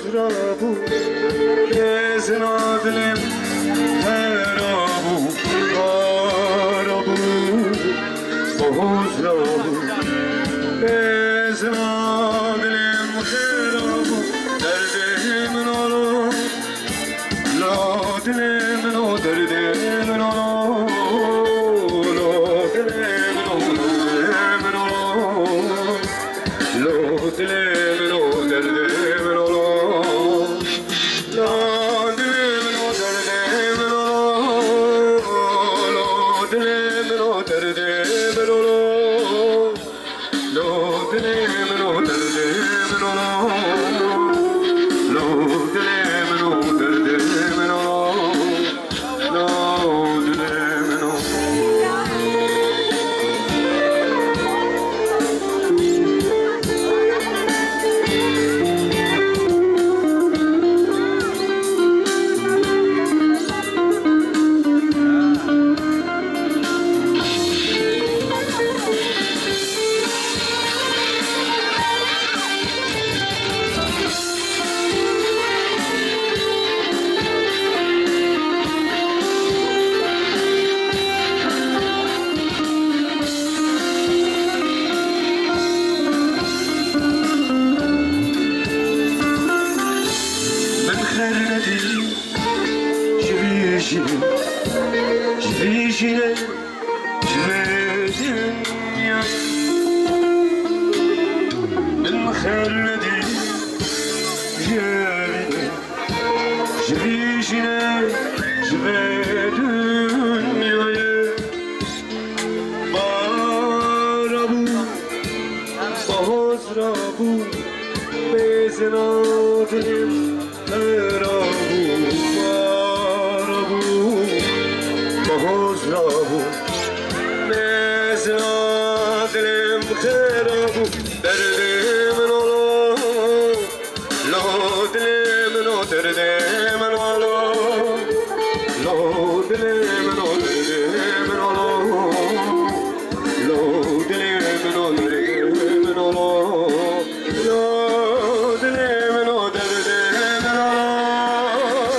رابو بزنا دلم هرابو آرابو باز رابو بزنا دلم هرابو درد منو لا دل منو درد منو لا دل منو لا دل منو درد منو لا دل منو درد منو لا دل منو درد منو لا دل منو درد منو لا دل منو درد منو لا دل منو Jvijine, jvedinja Ben khalledi jevine Jvijine, jvedinja Barabu, bazrabu Bezna dilim herabu Bozrabu, mezna dilim kherabu, derdim nolo, lo dilim no derdim nolo, lo dilim